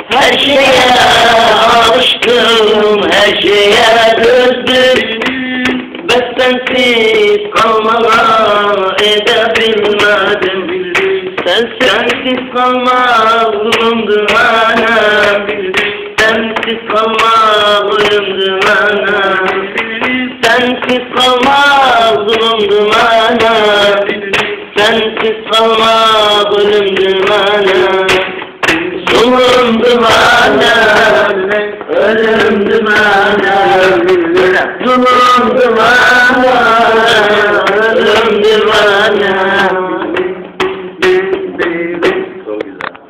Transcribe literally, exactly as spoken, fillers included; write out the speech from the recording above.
Her şeye alıştım, her şeye döndüm. Ben sensiz kalmaya edebilmedim. Sen sensiz kalmak zulümdü bana. Sensiz kalmak zulümdü bana. Sensiz kalmak zulümdü bana. Sensiz kalmak zulümdü bana. Zulümdü bana, ölümdü bana.